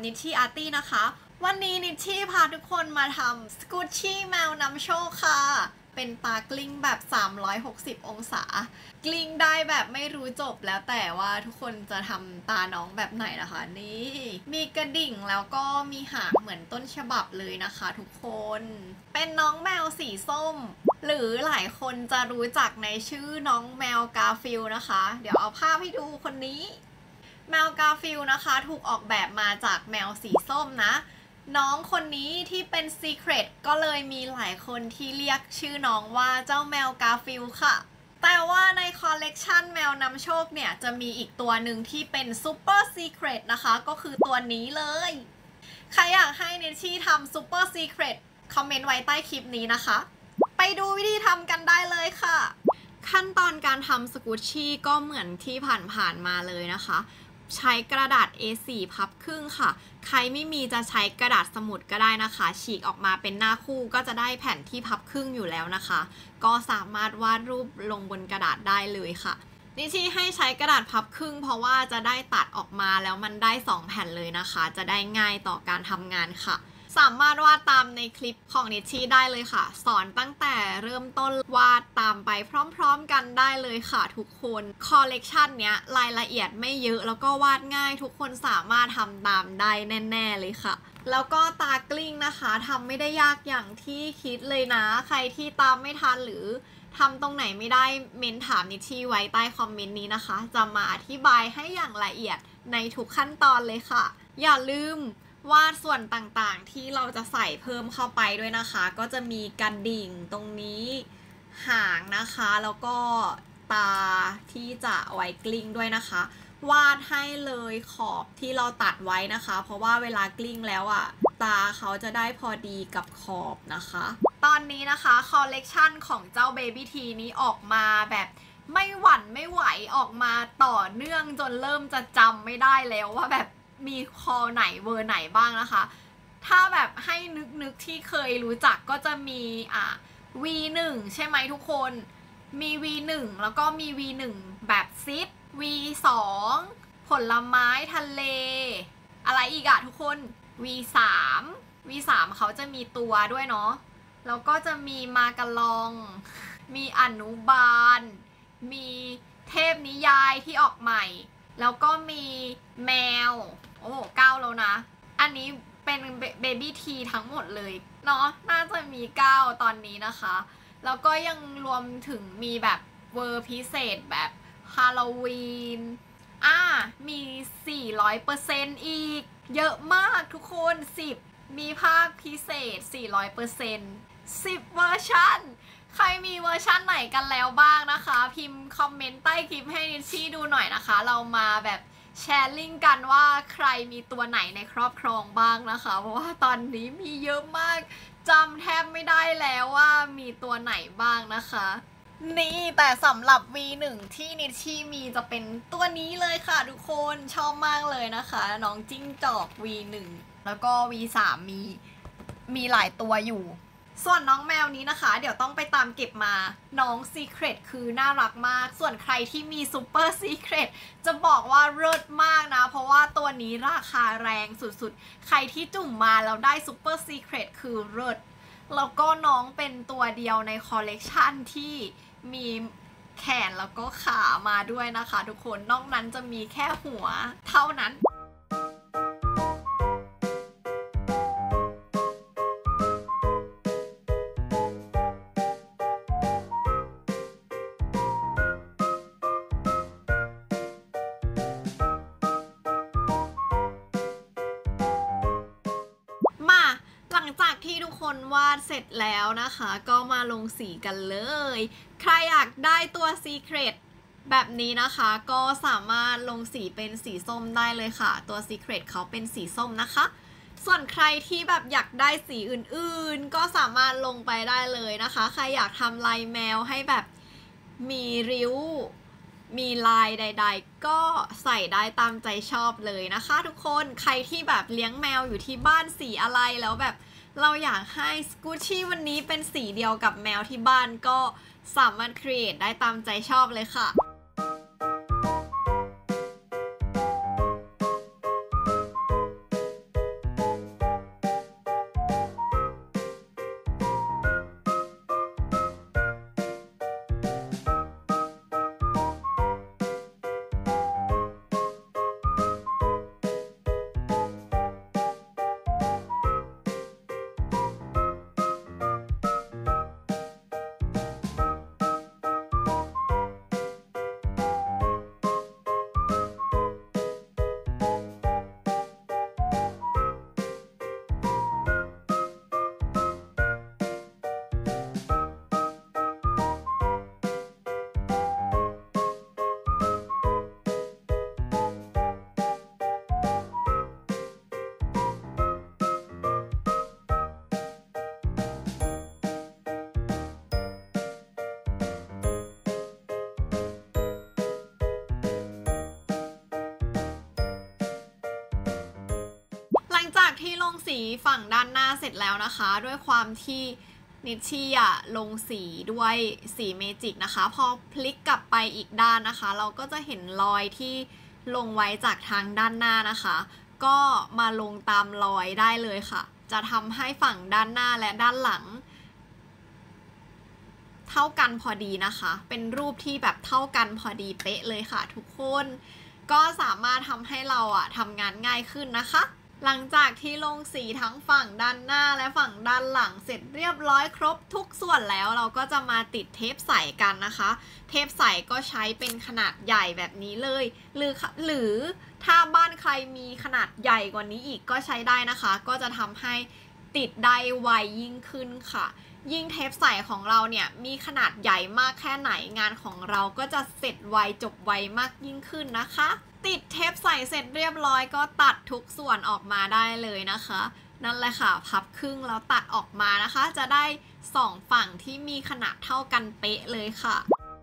นิชชี่อาร์ตี้นะคะวันนี้นิชชี่พาทุกคนมาทำสกูชชี่แมวนำโชคค่ะเป็นตากลิ้งแบบ360องศากลิ้งได้แบบไม่รู้จบแล้วแต่ว่าทุกคนจะทำตาน้องแบบไหนนะคะนี่มีกระดิ่งแล้วก็มีหางเหมือนต้นฉบับเลยนะคะทุกคนเป็นน้องแมวสีส้มหรือหลายคนจะรู้จักในชื่อน้องแมวกาฟิลนะคะเดี๋ยวเอาภาพให้ดูคนนี้แมวกาฟิลนะคะถูกออกแบบมาจากแมวสีส้มนะน้องคนนี้ที่เป็นซีเครตก็เลยมีหลายคนที่เรียกชื่อน้องว่าเจ้าแมวกาฟิลค่ะแต่ว่าในคอลเลกชันแมวนำโชคเนี่ยจะมีอีกตัวหนึ่งที่เป็นซูเปอร์ซีเครตนะคะก็คือตัวนี้เลยใครอยากให้นิชชี่ทำซูเปอร์ซีเครตคอมเมนต์ไว้ใต้คลิปนี้นะคะไปดูวิธีทำกันได้เลยค่ะขั้นตอนการทำสกูชชี่ก็เหมือนที่ผ่านๆมาเลยนะคะใช้กระดาษ A4 พับครึ่งค่ะใครไม่มีจะใช้กระดาษสมุดก็ได้นะคะฉีกออกมาเป็นหน้าคู่ก็จะได้แผ่นที่พับครึ่งอยู่แล้วนะคะก็สามารถวาดรูปลงบนกระดาษได้เลยค่ะนิชชี่ให้ใช้กระดาษพับครึ่งเพราะว่าจะได้ตัดออกมาแล้วมันได้2แผ่นเลยนะคะจะได้ง่ายต่อการทำงานค่ะสามารถวาดตามในคลิปของนิชชี่ได้เลยค่ะสอนตั้งแต่เริ่มต้นวาดตามไปพร้อมๆกันได้เลยค่ะทุกคนคอลเลกชันเนี้ยรายละเอียดไม่เยอะแล้วก็วาดง่ายทุกคนสามารถทำตามได้แน่ๆเลยค่ะแล้วก็ตากลิ้งนะคะทำไม่ได้ยากอย่างที่คิดเลยนะใครที่ตามไม่ทันหรือทำตรงไหนไม่ได้เมนถามนิชชี่ไว้ใต้คอมเมนต์นี้นะคะจะมาอธิบายให้อย่างละเอียดในทุกขั้นตอนเลยค่ะอย่าลืมวาดส่วนต่างๆที่เราจะใส่เพิ่มเข้าไปด้วยนะคะก็จะมีกระดิ่งตรงนี้หางนะคะแล้วก็ตาที่จะไว้กลิ้งด้วยนะคะวาดให้เลยขอบที่เราตัดไว้นะคะเพราะว่าเวลากลิ้งแล้วตาเขาจะได้พอดีกับขอบนะคะตอนนี้นะคะคอลเลกชันของเจ้า Baby T นี้ออกมาแบบไม่หวั่นไม่ไหวออกมาต่อเนื่องจนเริ่มจะจำไม่ได้แล้วว่าแบบมีคอไหนเวอร์ไหนบ้างนะคะถ้าแบบให้นึกที่เคยรู้จักก็จะมีV1 ใช่ไหมทุกคนมี V1 แล้วก็มี V1 แบบซิป V2 ผลไม้ทะเลอะไรอีกทุกคน V3 เขาจะมีตัวด้วยเนาะแล้วก็จะมีมากะลองมีอนุบาลมีเทพนิยายที่ออกใหม่แล้วก็มีแมวโอ้9แล้วนะอันนี้เป็นเบบี้ทีทั้งหมดเลยเนาะน่าจะมี9ตอนนี้นะคะแล้วก็ยังรวมถึงมีแบบเวอร์พิเศษแบบฮาโลวีนมี 400% อีกเยอะมากทุกคน10มีภาคพิเศษ 400% 10เวอร์ชันใครมีเวอร์ชันไหนกันแล้วบ้างนะคะพิมพ์คอมเมนต์ใต้คลิปให้นิชชี่ดูหน่อยนะคะเรามาแบบแชร์ลิงก์กันว่าใครมีตัวไหนในครอบครองบ้างนะคะเพราะว่าตอนนี้มีเยอะมากจำแทบไม่ได้แล้วว่ามีตัวไหนบ้างนะคะนี่แต่สำหรับ V1 ที่นิชชี่มีจะเป็นตัวนี้เลยค่ะทุกคนชอบมากเลยนะคะน้องจิ้งจอก V1 แล้วก็ V3 มีหลายตัวอยู่ส่วนน้องแมวนี้นะคะเดี๋ยวต้องไปตามเก็บมาน้องซีเครตคือน่ารักมากส่วนใครที่มีซูเปอร์ซีเครตจะบอกว่าเลิศมากนะเพราะว่าตัวนี้ราคาแรงสุดๆใครที่จุ่มมาแล้วได้ซูเปอร์ซีเครตคือเลิศแล้วก็น้องเป็นตัวเดียวในคอลเลกชันที่มีแขนแล้วก็ขามาด้วยนะคะทุกคนนอกนั้นจะมีแค่หัวเท่านั้นหลังจากที่ทุกคนวาดเสร็จแล้วนะคะก็มาลงสีกันเลยใครอยากได้ตัวซีเครตแบบนี้นะคะก็สามารถลงสีเป็นสีส้มได้เลยค่ะตัวซีเครตเขาเป็นสีส้มนะคะส่วนใครที่แบบอยากได้สีอื่นๆก็สามารถลงไปได้เลยนะคะใครอยากทำลายแมวให้แบบมีริ้วมีลายใดๆก็ใส่ได้ตามใจชอบเลยนะคะทุกคนใครที่แบบเลี้ยงแมวอยู่ที่บ้านสีอะไรแล้วแบบเราอยากให้สกูชชี่วันนี้เป็นสีเดียวกับแมวที่บ้านก็สามารถครีเอทได้ตามใจชอบเลยค่ะที่ลงสีฝั่งด้านหน้าเสร็จแล้วนะคะด้วยความที่นิชชี่ลงสีด้วยสีเมจิกนะคะพอพลิกกลับไปอีกด้านนะคะเราก็จะเห็นรอยที่ลงไว้จากทางด้านหน้านะคะก็มาลงตามรอยได้เลยค่ะจะทำให้ฝั่งด้านหน้าและด้านหลังเท่ากันพอดีนะคะเป็นรูปที่แบบเท่ากันพอดีเป๊ะเลยค่ะทุกคนก็สามารถทำให้เราทำงานง่ายขึ้นนะคะหลังจากที่ลงสีทั้งฝั่งด้านหน้าและฝั่งด้านหลังเสร็จเรียบร้อยครบทุกส่วนแล้วเราก็จะมาติดเทปใสกันนะคะเทปใสก็ใช้เป็นขนาดใหญ่แบบนี้เลยหรือถ้าบ้านใครมีขนาดใหญ่กว่านี้อีกก็ใช้ได้นะคะก็จะทำให้ติดได้ไวยิ่งขึ้นค่ะยิ่งเทปใสของเราเนี่ยมีขนาดใหญ่มากแค่ไหนงานของเราก็จะเสร็จไวจบไวมากยิ่งขึ้นนะคะติดเทปใสเสร็จเรียบร้อยก็ตัดทุกส่วนออกมาได้เลยนะคะนั่นแหละค่ะพับครึ่งแล้วตัดออกมานะคะจะได้2ฝั่งที่มีขนาดเท่ากันเป๊ะเลยค่ะ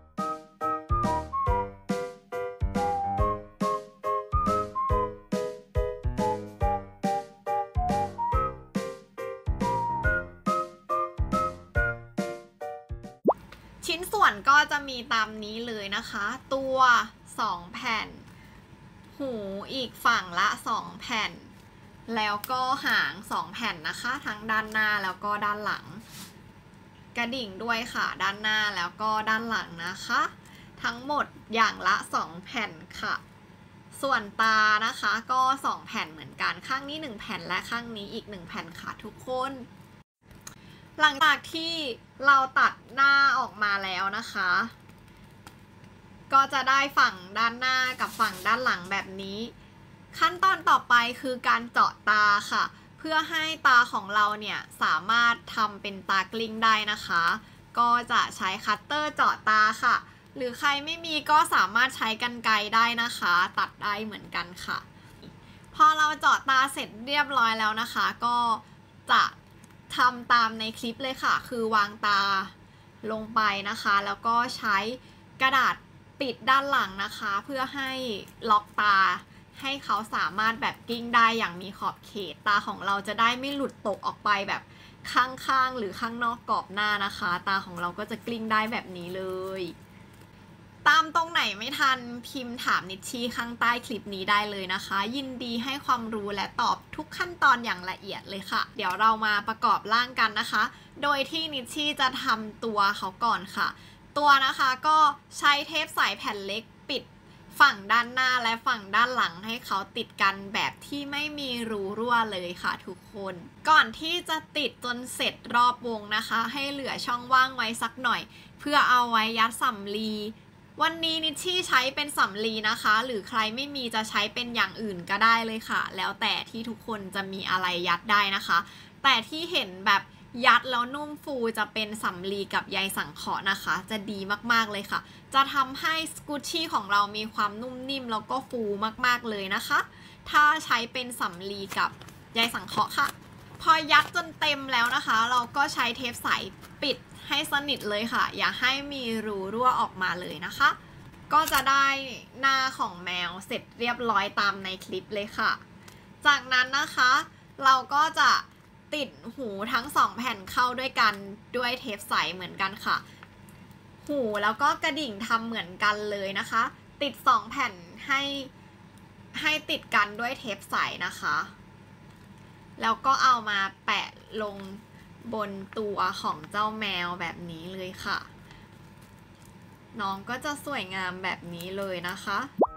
ชิ้นส่วนก็จะมีตามนี้เลยนะคะตัว2แผ่นหูอีกฝั่งละ2แผ่นแล้วก็หาง2แผ่นนะคะทั้งด้านหน้าแล้วก็ด้านหลังกระดิ่งด้วยค่ะด้านหน้าแล้วก็ด้านหลังนะคะทั้งหมดอย่างละ2แผ่นค่ะส่วนตานะคะก็2แผ่นเหมือนกันข้างนี้1แผ่นและข้างนี้อีก1แผ่นค่ะทุกคนหลังจากที่เราตัดหน้าออกมาแล้วนะคะก็จะได้ฝั่งด้านหน้ากับฝั่งด้านหลังแบบนี้ขั้นตอนต่อไปคือการเจาะตาค่ะเพื่อให้ตาของเราเนี่ยสามารถทำเป็นตากลิ้งได้นะคะก็จะใช้คัตเตอร์เจาะตาค่ะหรือใครไม่มีก็สามารถใช้กรรไกรได้นะคะตัดได้เหมือนกันค่ะพอเราเจาะตาเสร็จเรียบร้อยแล้วนะคะก็จะทำตามในคลิปเลยค่ะคือวางตาลงไปนะคะแล้วก็ใช้กระดาษปิดด้านหลังนะคะเพื่อให้ล็อกตาให้เขาสามารถแบบกิ้งได้อย่างมีขอบเขตตาของเราจะได้ไม่หลุดตกออกไปแบบข้างๆหรือข้างนอกกรอบหน้านะคะตาของเราก็จะกลิ้งได้แบบนี้เลยตามตรงไหนไม่ทันพิมพ์ถามนิชชี่ข้างใต้คลิปนี้ได้เลยนะคะยินดีให้ความรู้และตอบทุกขั้นตอนอย่างละเอียดเลยค่ะเดี๋ยวเรามาประกอบร่างกันนะคะโดยที่นิชชี่จะทำตัวเขาก่อนค่ะตัวนะคะก็ใช้เทปใสแผ่นเล็กปิดฝั่งด้านหน้าและฝั่งด้านหลังให้เขาติดกันแบบที่ไม่มีรูรั่วเลยค่ะทุกคนก่อนที่จะติดจนเสร็จรอบวงนะคะให้เหลือช่องว่างไว้สักหน่อยเพื่อเอาไว้ยัดสำลีวันนี้นิชชี่ใช้เป็นสำลีนะคะหรือใครไม่มีจะใช้เป็นอย่างอื่นก็ได้เลยค่ะแล้วแต่ที่ทุกคนจะมีอะไรยัดได้นะคะแต่ที่เห็นแบบยัดแล้วนุ่มฟูจะเป็นสำลีกับใยสังเคราะห์นะคะจะดีมากๆเลยค่ะจะทำให้สกูชี่ของเรามีความนุ่มนิ่มแล้วก็ฟูมากๆเลยนะคะถ้าใช้เป็นสำลีกับใยสังเคราะห์ค่ะพอยัดจนเต็มแล้วนะคะเราก็ใช้เทปใสปิดให้สนิทเลยค่ะอย่าให้มีรูรั่วออกมาเลยนะคะก็จะได้หน้าของแมวเสร็จเรียบร้อยตามในคลิปเลยค่ะจากนั้นนะคะเราก็จะติดหูทั้ง2แผ่นเข้าด้วยกันด้วยเทปใสเหมือนกันค่ะหูแล้วก็กระดิ่งทำเหมือนกันเลยนะคะติด2แผ่นให้ติดกันด้วยเทปใสนะคะแล้วก็เอามาแปะลงบนตัวของเจ้าแมวแบบนี้เลยค่ะน้องก็จะสวยงามแบบนี้เลยนะคะ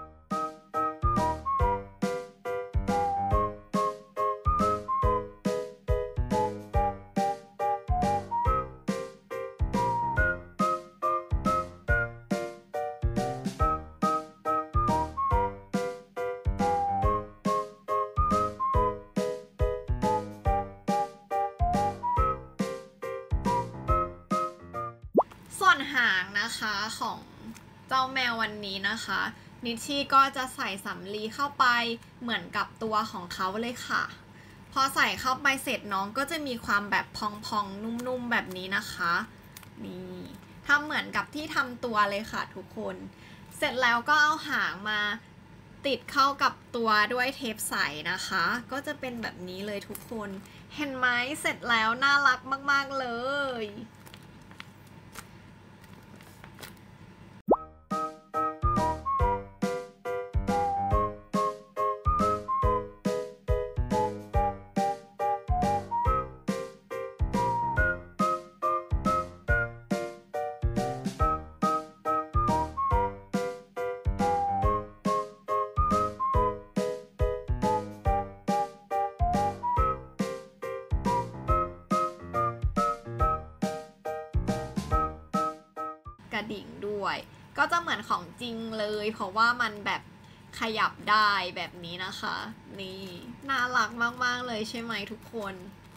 ส่วนหางนะคะของเจ้าแมววันนี้นะคะนิชชี่ก็จะใส่สำลีเข้าไปเหมือนกับตัวของเขาเลยค่ะพอใส่เข้าไปเสร็จน้องก็จะมีความแบบพองๆนุ่มๆแบบนี้นะคะนี่ทำเหมือนกับที่ทำตัวเลยค่ะทุกคนเสร็จแล้วก็เอาหางมาติดเข้ากับตัวด้วยเทปใสนะคะก็จะเป็นแบบนี้เลยทุกคนเห็นไหมเสร็จแล้วน่ารักมากๆเลยกระดิ่งด้วยก็จะเหมือนของจริงเลยเพราะว่ามันแบบขยับได้แบบนี้นะคะนี่น่ารักมากๆเลยใช่ไหมทุกคน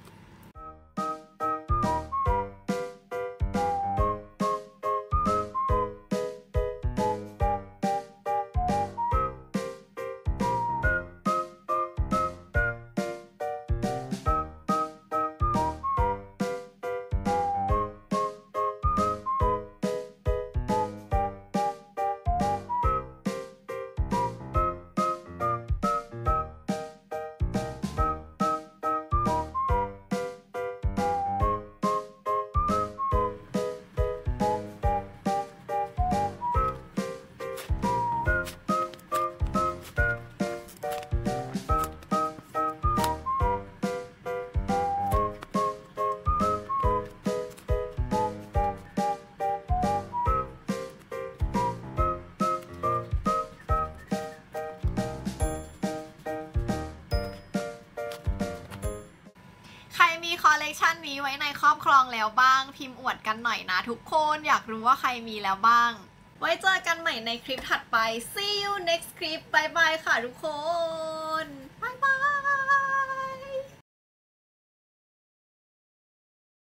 ใครมีคอลเลกชันนี้ไว้ในครอบครองแล้วบ้างพิมพ์อวดกันหน่อยนะทุกคนอยากรู้ว่าใครมีแล้วบ้างไว้เจอกันใหม่ในคลิปถัดไป See you next clip บายบายค่ะทุกคน